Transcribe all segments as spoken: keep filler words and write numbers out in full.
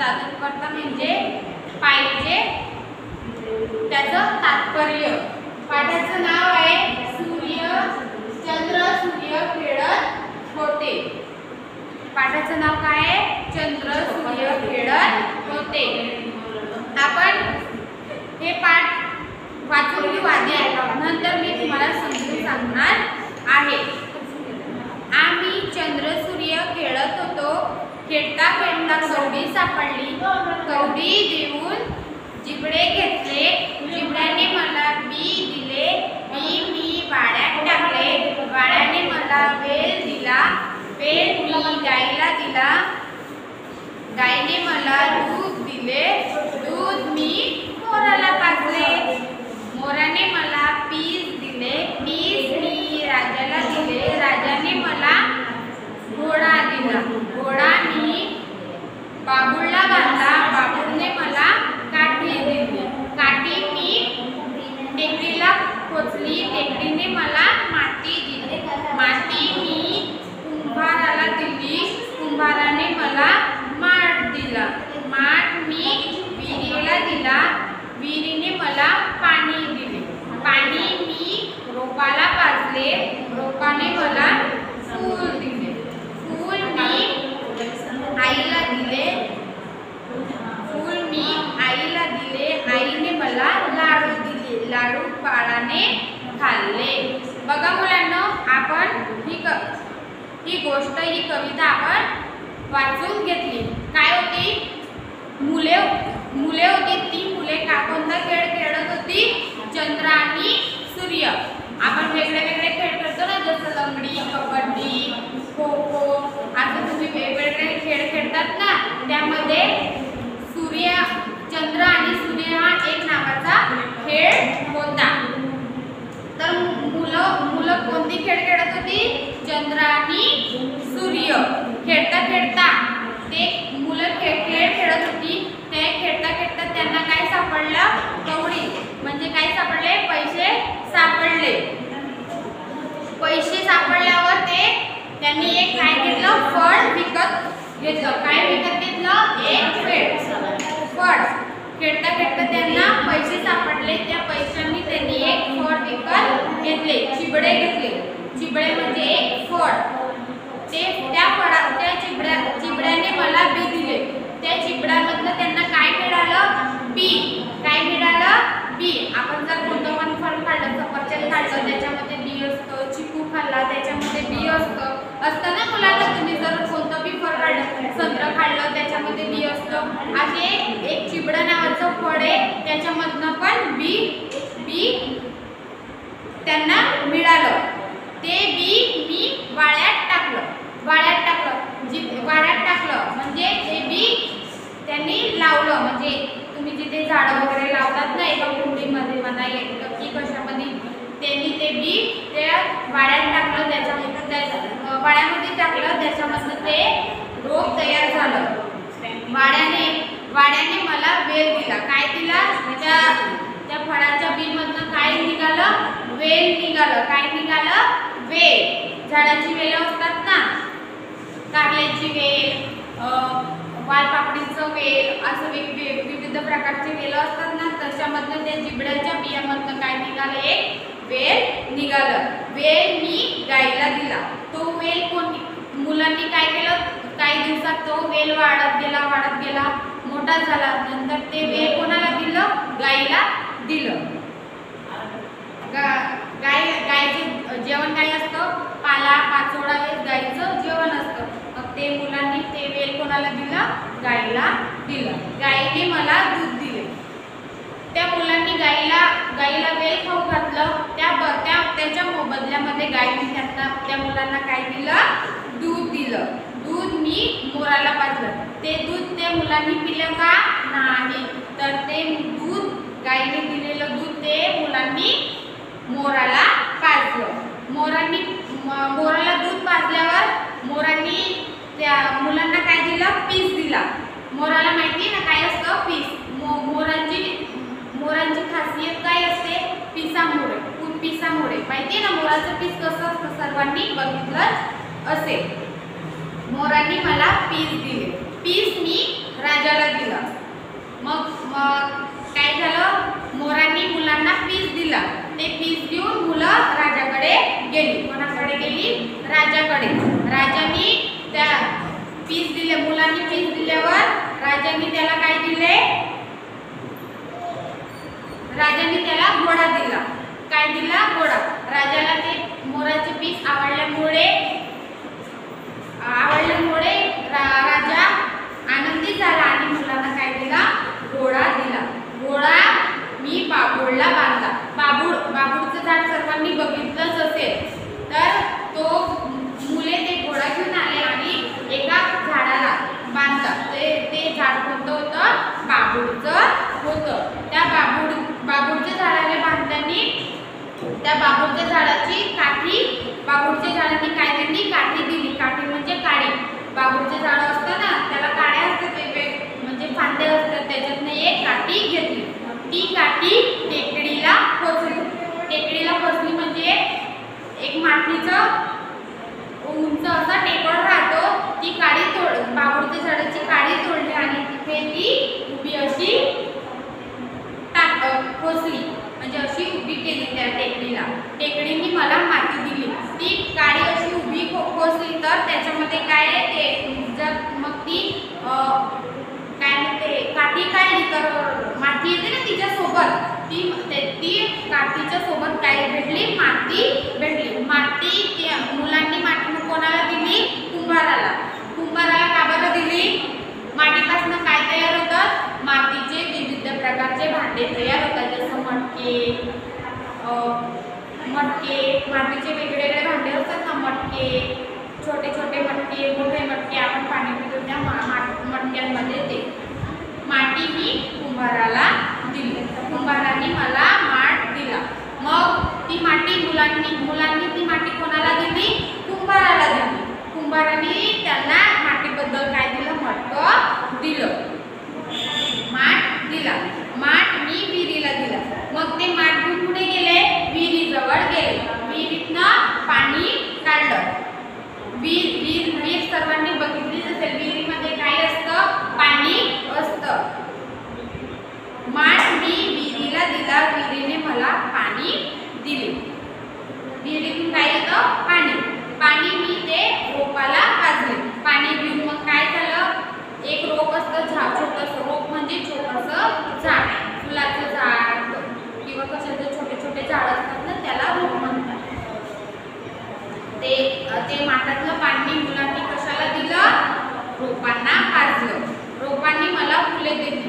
साधनकर्ता म्हणजे पाहिजे त्याचं तात्पर्य। पाठाचं नाव आहे सूर्य चंद्र सूर्य खेळत होते। पाठाचं नाव काय आहे? चंद्र सूर्य खेळत होते। आपण हे पाठ वाचून घेऊ आधी, नंतर मी तुम्हाला समजून सांगणार आहे। आम्ही चंद्र सूर्य खेळत होतो, खेळता खेळता कवडी सापडली, कवडी देऊन जिबडे घेतले, जिबड्याने मला बी दिले, बी मी वाड्यात टाकले, वाड्याने मला वेल दिला, वेल मी गाईला दिला, गाईने मला दूध दिले, दूध मी मोराला पाजले, मोराने मला पीस दिले, पीस मी राजाला दिले, राजाने मला घोडा दिला, घोडा मी बाबूळला बांधला, बाबूळने मला काठी दिली, काठी मी टेकडीला पोचली, टेकडीने मला माती दिली, माती मी कुंभाराला दिली, कुंभाराने मला माठ दिला, माठ मी विहिरीला दिला, विहिरीने मला पाणी दिले, पाणी मी रोपाला पाजले, रोपाने मला फूल दिले, फूल मी आईला दिले, फूल मी आईला दिले, आईने मला लाडू दिले, लाडू बाळाने खाल्ले। बघा मुलांनो, आपण ही क ही गोष्ट ही कविता आपण वाचून घेतली। काय होती? मुले मुले होती, ती मुले का कोणता खेळ खेळत होती? चंद्र आणि सूर्य। आपण वेगळे वेगळे खेळ खेळतो ना, जसं लंगडी, कबड्डी, खो खो, असं तुम्ही वेगवेगळे खेळ खेळतात ना, त्यामध्ये सूर्य चंद्र आणि सूर्य हा एक नावाचा खेळ होता। तर मुलं मुलं कोणती खेळ खेळत होती? चंद्र आणि सूर्य। खेळता खेळता ते मुलं खेळ खेळ खेळत होती, ते खेळता खेळता त्यांना काय सापडलं? कवडी, म्हणजे काय सापडले? पैसे सापडले। पैसे सापडल्यावर ते त्यांनी एक काय घेतलं? फळ विकत घेतलं। काय विकत घेतलं? एक फळ। खेळता खेळता त्यांना पैसे सापडले, त्या पैशांनी त्यांनी एक फळ विकत घेतले, चिबडे घेतले। चिबडे म्हणजे एक फळ। ते त्या फळा त्या चिबड्या चिबड्याने मला बी दिले, त्या चिबड्यामधनं त्यांना काय मिळालं? बी। काय मिळालं? बी। आपण जर कोणतं पण फळ खाल्लं, सफरचंद खाल्लं, त्याच्यामध्ये बी असतं, चिकू खाल्ला त्याच्यामध्ये बी असतं, असतं ना मुलांना? तुम्ही जर कोणतं बी फळ खाल्लं, संत्र खाल्लं, त्याच्यामध्ये बी असतं। असे एक चिबडं नावाचं फळ आहे, त्याच्यामधनं पण बी बी त्यांना मिळालं। ते बी मी वाळ्यात टाकलं, वाळ्यात टाकलं जी वाळ्यात टाकलं म्हणजे ते बी त्यांनी लावलं। म्हणजे तुम्ही जिथे झाडं वगैरे लावतात ना, एका कुंडीमध्ये म्हणा की कशामध्ये, त्यांनी ते बी त्या वाळ्यात टाकलं, त्याच्यामध्ये त्या वाळ्यामध्ये टाकलं, त्याच्यामधनं ते रोप तयार झालं। वाड्याने वाड्याने मला वेल दिला। काय दिला? त्या त्या फळाच्या बीमधनं काय निघालं? वेल निघालं। काय निघालं? वेल। झाडाची वेलं असतात ना, कारल्याची वेल, वालपापडीचं वेल, असं वेगवेगळे विविध प्रकारचे वेलं असतात ना, त्याच्यामधनं त्या जिबड्याच्या बियामधनं काय निघालं? एक वेल निघालं। वेल मी गाईला दिला। तो वेल कोणी मुलांनी काय केलं? काही दिवसात तो वेल वाढत गेला वाढत गेला मोठा झाला, नंतर ते वेल कोणाला दिलं? गाईला दिलं। गाय गायचे जेवण काय असतं? पाला पाचोळा हे गाईचं जेवण असतं। मग ते मुलांनी ते वेल कोणाला दिलं? गाईला दिलं। गाईने मला दूध दिले। त्या मुलांनी गाईला गाईला वेल खाऊ घातलं, त्या त्या त्याच्या बदल्यामध्ये गाईने त्यांना त्या मुलांना काय दिलं? दूध दिलं। दूध मी मोराला पाजलं। ते दूध त्या मुलांनी पिलं का? नाही। तर ते दूध गाईने दिलेलं दूध ते मुलांनी मोराला पाजलं। मोरांनी मोराला दूध पाजल्यावर मोरांनी त्या मुलांना काय दिलं? पीस दिला। मोराला माहिती ना काय असतं? पीस। मो मोरांची मोरांची खासियत काय असते? पिसामुळे, पिसामुळे माहिती ना मोराचं पीस कसं असतं? सर्वांनी बघितलं असेल। मोरांनी मला पीस दिले, पीस मी राजाला दिले। दिला. ते पीस घेऊन मुलं राजाकडे गेली. कोणाकडे गेली? राजाकडे. राजाने त्या पीस दिले, मुलांनी पीस दिल्यावर राजाने त्याला काय दिले? राजाने त्याला घोडा दिला. काय दिला? घोडा. राजाला ते मोराचे पीस आवडल्यामुळे आवडल्यामुळे रा, राजा आनंदी झाला आणि मुलांना काय दिला? घोडा दिला. घोडा मी बाभूळला बांधला. बाभूळ बाभूळचं झाड सर्वांनी बघितलंच असेल. तर तो मुले ते घोडा घेऊन आले आणि एका झाडाला बांधलं. ते ते झाड कोणतं होतं? बाभूळचं होतं. त्या बाभूळ बाभूळच्या झाडाला बांधल्याने त्या बाभूळच्या झाडाची काठी, बाभूळच्या झाडांनी काय त्यांनी काठी दिली. काठी म्हणजे काडी. बाभूळचे झाड असतं ना, त्याला काड्या असतात, वेगवेगळे म्हणजे फांदे असतात, त्याच्यातनं एक काठी घेतली. ती काठी टेकडीला पोचली. टेकडीला पोचली म्हणजे एक मातीचं उंच असा टेकड राहतो. ती काडी तोड बाभूळच्या झाडाची काडी तोडली आणि तिथे ती उभी अशी टाक पोचली, म्हणजे अशी उभी केली त्या टेकडीला. टेकडीने मला माती दिली. ती काडी अशी उभी पोचली तर त्याच्यामध्ये काय आहे ते जर मग ती काय म्हणते काठी काढली तर माती येते ना तिच्यासोबत. ती ती काठीच्या सोबत काय भेटली? माती भेटली. माती मुलांनी माती कोणाला दिली? कुंभाराला. कुंभाराला का बरं दिली? मातीपासून काय तयार होतात? मातीचे विविध प्रकारचे भांडे तयार होतात, जसं मटके मटके मातीचे वेगवेगळे भांडे असतात ना, मटके, छोटे छोटे मटके, मोठे मटके, आपण पाणी पितो त्या मटक्यांमध्ये ते माती मी कुंभाराला दिली. कुंभाराने मला माठ दिला. मग ती माती मुलांनी मुलांनी ती माती कोणाला दिली? कुंभाराला दिली. कुंभाराने त्यांना मातीबद्दल काय दिलं? मटकं दिलं, माठ दिला. माठ मी विहिरीला दिला. मग ते माठ घेऊन कुठे गेले? विहिरीजवळ गेले. विहिरीतनं पाणी काढलं. विहीर विहीर विहीर सर्वांनी बघितलीच असेल. विहिरीमध्ये काय असतं? पाणी असतं. माठ मी विहिरीला दिला. विहिरीने मला पाणी दिले. विहिरीतून काय येतं? पाणी. पाणी मी ते रोपाला पाजले. पाणी घेऊन मग काय झालं? एक रोप असतं, झाड, छोटंसं रोप म्हणजे छोटंसं झाड, फुलाचं झाड किंवा कशाचे छोटे छोटे झाड असतात ना, त्याला रोप म्हणतात. ते ते माठातलं पाणी मुलांनी कशाला दिलं? रोपांना पाजलं. रोपांनी मला फुले दिली.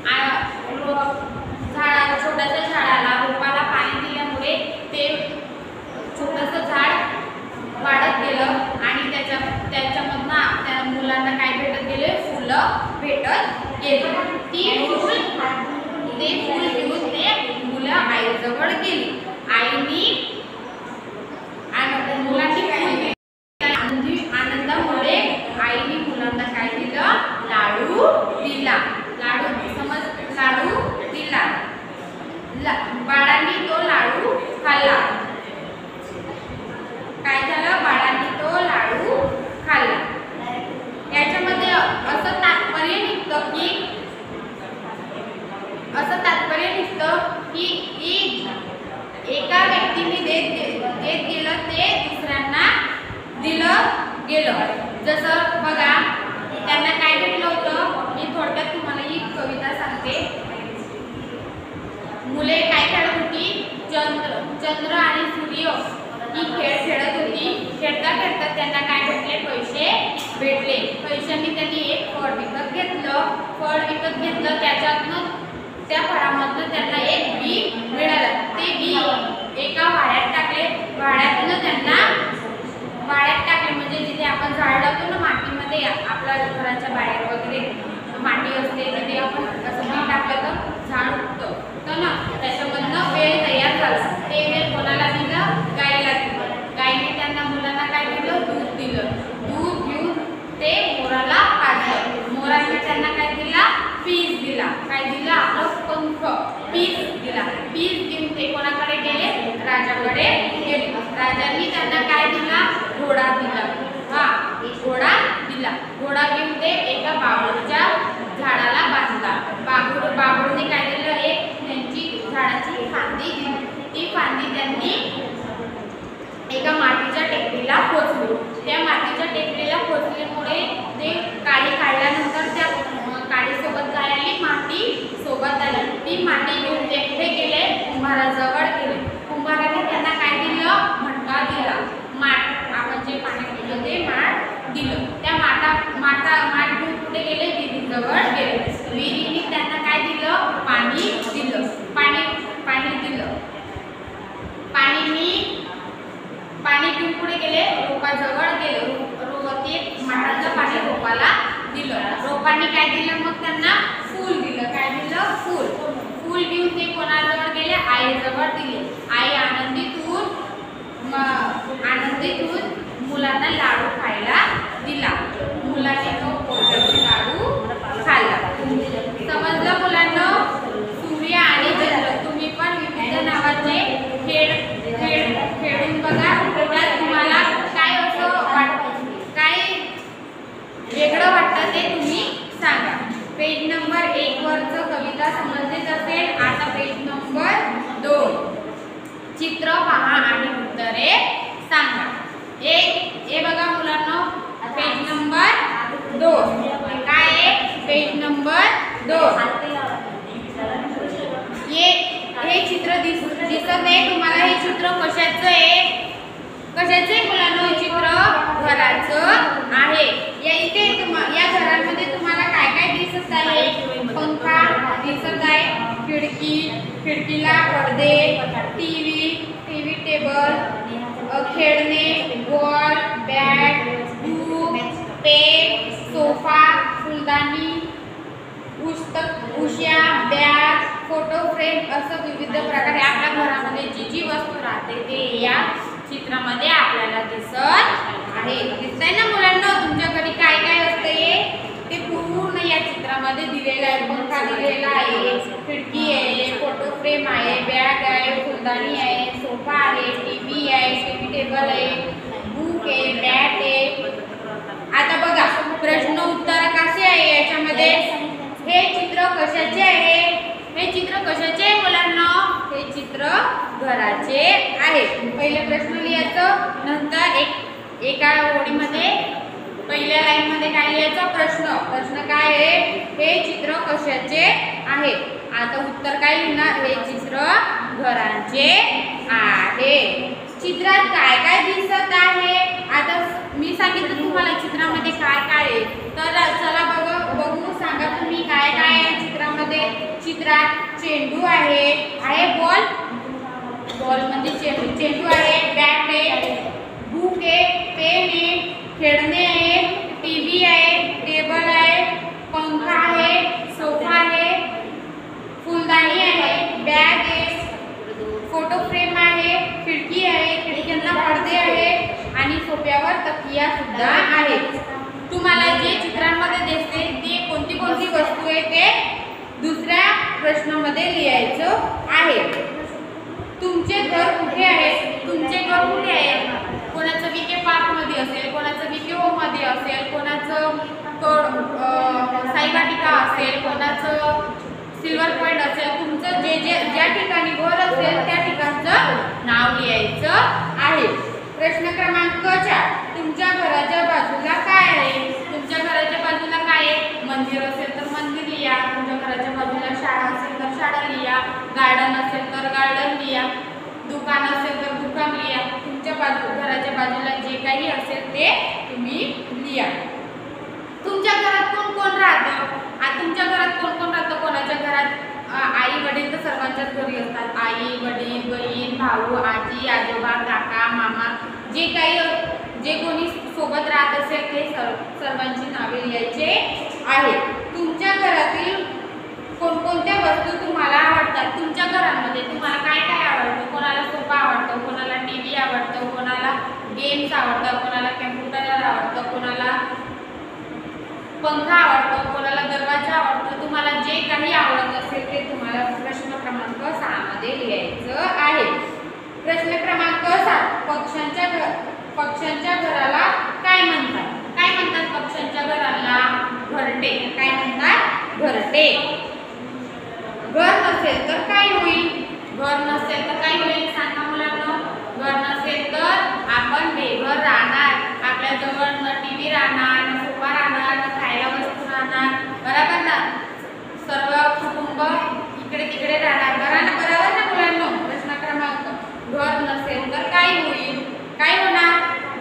झाडा छोट्याशा झाडाला रोपाला पाणी दिल्यामुळे ते छोटंसं झाड वाढत गेलं आणि त्याच्या त्याच्यामधनं त्या मुलांना काय भेटत गेले? फुलं भेटत गेली. ती फुल ते फुल घेऊन ते मुलं आईजवळ गेली. आईनी मुलांनी फुल दिली. आनंदामुळे आईने मुलांना काय दिलं? लाडू दिला. लाडू समज लाडू दिला. बाळांनी तो लाडू खाल्ला. काय झालं? बाळांनी तो लाडू खाल्ला. याच्यामध्ये असं तात्पर्य निघतं की असं तात्पर्य निघतं की एका व्यक्तीने देत देत गेलं ते दुसऱ्यांना दिलं गेलं. जसं बघा, त्यांना काय भेटलं होतं? मी थोडक्यात तुम्हाला ही कविता सांगते. मुले काय खेळत होती? चंद्र चंद्र आणि सूर्य ही खेळ खेळत होती. खेळता खेळता त्यांना काय भेटले? पैसे भेटले. पैशांनी त्यांनी एक फळ विकत घेतलं. फळ विकत घेतलं त्याच्यातनं त्या फळामधनं त्यांना एक बी मिळालं. ते बी एका वाड्यात टाकले. वाड्यातनं त्यांना वाड्यात टाकले म्हणजे जिथे आपण झाड लावतो ना मातीमध्ये, आपल्या घराच्या बाहेर वगैरे माती असते तिथे आपण असं बी टाकलं तर झाड उगतं तर ना, त्याच्यामधनं वेल तयार झाला. ते वेल कोणाला दिलं? गायला दिलं. गायने त्यांना मुलांना काय दिलं? दूध दिलं. दूध घेऊन ते मोराला पाजलं. मोराने त्यांना काय दिला? पीस दिला. काय दिला? आपलं पंख, पीस दिला. पीस घेऊन ते कोणाकडे गेले? राजाकडे गेले. राजांनी त्यांना काय दिला? घोडा दिला. हा, घोडा दिला. घोडा घेऊन ते एका बाभूळच्या झाडाला बांधला. बाभूळ बाभूळने काय दिलं? एक त्यांची झाडाची फांदी दिली. पेज नंबर एक वरचं कविता समजलीच असेल. आता पेज नंबर दोन, चित्र पहा आणि उत्तरे सांगा. एक हे बघा मुलांनो, पेज नंबर दोन काय आहे? पेज नंबर दोन. हे हे चित्र दिस दिसत आहे तुम्हाला. हे चित्र कशाचं आहे? कशाचं आहे मुलांनो? हे चित्र घराचं आहे. या इथे या घरामध्ये तुम्हाला काय काय दिसत आहे? पंखा दिसत आहे, खिडकी, खिडकीला पडदे, टीव्ही, टीव्ही टेबल, खेळणे, ball, bat, book, pen, sofa, फुलदाणी, पुस्तक, उश्या, बॅग, फोटो फ्रेम असं विविध प्रकारे आपल्या घरामध्ये जी जी वस्तू राहते ते या चित्रामध्ये आपल्याला दिसत आहे. दिसतंय ना मुलांना? तुमच्या घरी काय काय असते ते पूर्ण या चित्रामध्ये दिलेलं आहे. पंखा दिलेला आहे, खिडकी आहे, फोटो फ्रेम आहे, बॅग आहे, फुलदाणी आहे, सोफा आहे, टीव्ही आहे, टीव्ही टेबल आहे, बुक आहे, बॅट आहे. आता बघा प्रश्न उत्तर कसे आहे याच्यामध्ये. हे चित्र कशाचे आहे? हे चित्र कशाचे आहे मुलांना? हे चित्र घराचे आहे. पहिले प्रश्न लिहायचं, नंतर एक एका ओळीमध्ये पहिल्या लाईन मध्ये काय लिहायचं? प्रश्न. प्रश्न काय आहे? हे चित्र कशाचे आहे? आता उत्तर काय लिहिणार? हे चित्र घराचे आहे. चित्रात काय काय दिसत आहे? आता मी सांगितलं तुम्हाला चित्रामध्ये काय काय आहे, तर चला बघ बघू सांगा तुम्ही काय काय आहे चित्रामध्ये. चित्रात चेंडू आहे, आहे बॉल, बॉल म्हणजे चेंडू, चेंडू आहे, बॅट आहे, बुक आहे, पेन आहे, खेळणे आहे, टीव्ही आहे, टेबल आहे, पंखा आहे, सोफा आहे, फुलदाणी आहे, बॅग आहे, फोटो फ्रेम आहे, खिडकी आहे, खिडक्यांना पडदे आहे आणि सोफ्यावर तकिया सुद्धा आहे. तुम्हाला जे चित्रांमध्ये दिसते ते कोणती कोणती वस्तू आहे ते दुसऱ्या प्रश्नामध्ये लिहायचं आहे. तुमचे घर कुठे आहे? तुमचे घर कुठे आहे? कोणाचं विके पार्क मध्ये असेल, कोणाचं विके होम मध्ये असेल, कोणाचं साईबाटिका असेल, कोणाचं सिल्वर पॉइंट असेल. तुमचं जे जे ज्या ठिकाणी घर असेल त्या ठिकाणचं नाव लिहायचं आहे. प्रश्न क्रमांक चार, तुमच्या घराच्या बाजूला काय आहे? तुमच्या घराच्या बाजूला काय आहे? मंदिर असेल तर मंदिर लिहा, तुमच्या घराच्या बाजूला शाळा असेल तर शाळा लिहा, गार्डन असेल तर गार्डन लिहा, दुकान असेल तर दुकान लिहा. तुमच्या बाजू घराच्या बाजूला जे काही असेल ते तुम्ही लिहा. तुमच्या घरात कोण कोण राहतं? आता तुमच्या घरात कोण कोण राहतं? कोणाच्या घरात आई वडील तर सर्वांच्याच घरी असतात. आई वडील, बहीण, भाऊ, आजी, आजोबा, काका, मामा, जे काही जे कोणी सोबत राहत असेल ते सर्वांची नावे लिहायचे आहे. तुमच्या घरातील कोणकोणत्या वस्तू तुम्हाला आवडतात? तुमच्या घरामध्ये तुम्हाला काय काय आवडतं? कोणाला सोफा आवडतो, कोणाला टीव्ही आवडतं, कोणाला गेम्स आवडतं, कोणाला कॅम्प्युटर आवडतं, कोणाला पंखा आवडतो, कोणाला दरवाजा आवडतो. तुम्हाला जे काही आवडत असेल ते तुम्हाला प्रश्न क्रमांक सहा मध्ये लिहायचं आहे. प्रश्न क्रमांक सात, पक्ष्यांच्या घर पक्ष्यांच्या घराला काय म्हणतात? काय म्हणतात पक्ष्यांच्या घराला? घरटे. काय म्हणतात? घरटे. घर नसेल तर काय होईल? घर नसेल तर काय होईल सांगा मुलांना? घर नसेल तर आपण बेघर राहणार. आपल्या जवळ न टीव्ही राहणार, न सोफा राहणार, न खायला वस्तू राहणार, बरोबर ना? सर्व कुटुंब इकडे तिकडे राहणार. बरोबर ना मुलांना? प्रश्न क्रमांक, घर नसेल तर काय होईल? काय होणार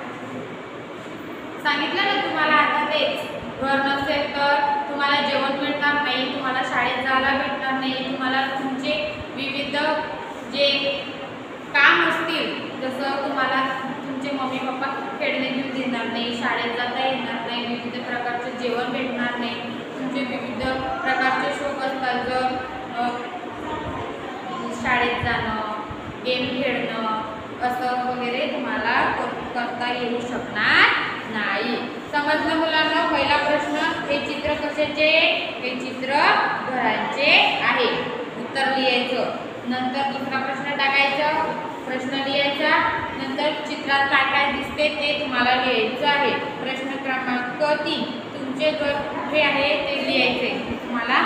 सांगितलं ना तुम्हाला. आता तेच घर नसेल तर तुम्हाला जेवण भेटणार नाही, तुम्हाला शाळेत जायला भेटणार नाही, तुम्हाला तुमचे विविध जे काम असतील जसं तुम्हाला तुमचे मम्मी पप्पा खेळणे घेऊन देणार नाही, शाळेत जाता येणार नाही, विविध प्रकारचे जेवण भेटणार नाही, तुमचे विविध प्रकारचे शौक असतात जर शाळेत जाणं, गेम खेळणं असं वगैरे तुम्हाला करता येऊ शकणार नाही. समजलं मुलांना? पहिला प्रश्न, हे चित्र कशाचे? हे चित्र घराचे आहे. उत्तर लिहायचं. नंतर दुसरा प्रश्न टाकायचा, प्रश्न लिहायचा, नंतर चित्रात काय काय दिसते ते तुम्हाला लिहायचं आहे. प्रश्न क्रमांक तीन, तुमचे घर कुठे आहे ते लिहायचे. तुम्हाला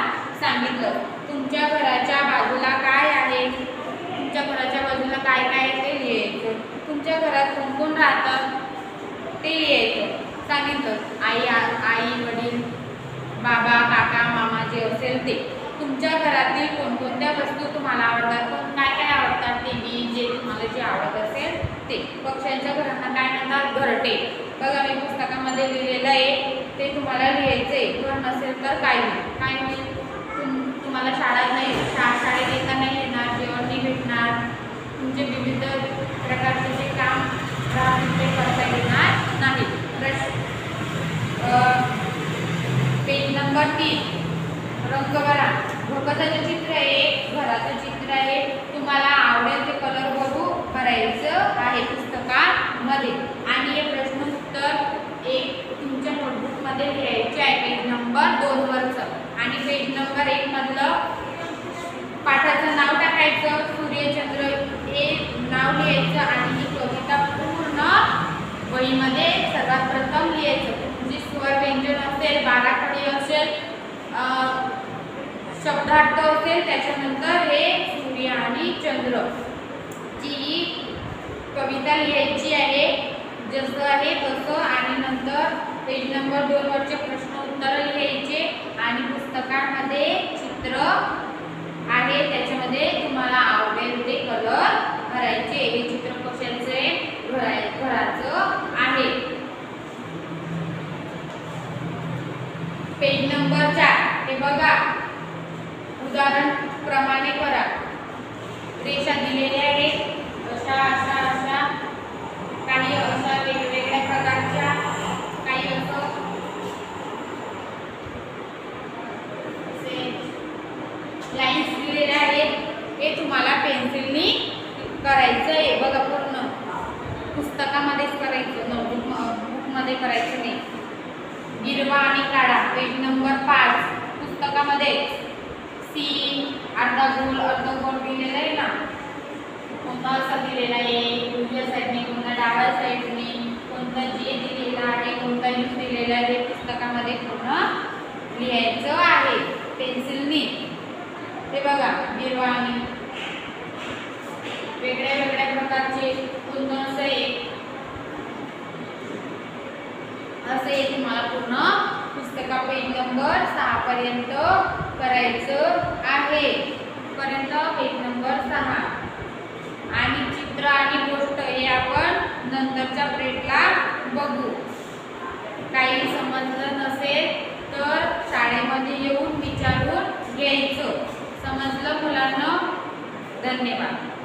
सांगितलं. तुमच्या घराच्या बाजूला काय आहे, तुमच्या घराच्या बाजूला काय काय आहे ते लिहायचं. तुमच्या घरात कोण कोण राहतात ते लिहायचं. सांगितलं आई आई वडील बाबा काका मामा जे असेल ते. तुमच्या घरातील कोणकोणत्या वस्तू तुम्हाला आवडतात, पण काय काय आवडतात ते बी जे तुम्हाला जे आवडत असेल ते. पक्ष्यांच्या घरांना काय म्हणतात, घरटे. बघा मी पुस्तकामध्ये लिहिलेलं आहे ते तुम्हाला लिहायचं आहे. घर नसेल तर काय होईल काय होईल तुम तुम्हाला शाळा नाही शा शाळेत येता नाही येणार, जेवण नाही भेटणार, तुमचे विविध प्रकारचे जे काम राहतील ते करता येणार नाही. प्रश्न पेज नंबर तीन रंग भरा. भोकताचं चित्र आहे, घराचं चित्र आहे. तुम्हाला आवडेल ते कलर भरू भरायचं आहे पुस्तकामध्ये. आणि हे प्रश्न उत्तर एक तुमच्या नोटबुकमध्ये लिहायचे आहे पेज नंबर दोन वरचं. आणि पेज नंबर एक मधलं पाठाचं नाव टाकायचं, सूर्यचंद्र हे नाव लिहायचं आणि ही कविता पूर्ण वहीमध्ये सर्वात प्रथम लिहायचं. जी स्वर व्यंजन असेल, बाराखडी असेल, शब्दार्थ असेल, त्याच्यानंतर हे सूर्य आणि चंद्र जी कविता लिहायची आहे जसं आहे तसं. आणि नंतर पेज नंबर दोन वरचे प्रश्न उत्तर लिहायचे. आणि पुस्तकामध्ये चित्र आहे त्याच्यामध्ये तुम्हाला आवडेल ते कलर भरायचे. हे चित्र कशाचे घरा घराचं आहे. पेज नंबर चार हे बघा उदाहरण प्रमाणे करा. रेषा दिलेल्या आहेत अशा अशा अशा काही अशा वेगवेगळ्या प्रकारच्या, काही असं लाईन्स दिलेल्या आहेत. हे तुम्हाला पेन्सिलनी करायचं आहे. बघा पूर्ण पुस्तकामध्येच करायचं, नोटबुक बुकमध्ये करायचं नाही. गिरवा आणि काढा पेज नंबर पाच पुस्तकामध्ये सी अर्धा गोल अर्धा गोल दिलेला आहे ना, कोणता असा दिलेला आहे, उजव्या साईडने कोणता डाव्या साईडने, कोणता जे दिलेला आहे कोणता यू दिलेला आहे पुस्तकामध्ये पूर्ण लिहायचं आहे पेन्सिलनी. हे बघा गिरवा आणि वेगळ्या वेगळ्या प्रकारचे कोणतं असं आहे असे तुम्हाला पूर्ण पुस्तका पेज नंबर सहा पर्यंत करायचं आहे. पर्यंत पेज नंबर सहा. आणि चित्र आणि गोष्ट हे आपण नंतरच्या प्लेटला बघू. काही समजलं नसेल तर शाळेमध्ये येऊन विचारून घ्यायचं. समजलं मुलांना? धन्यवाद.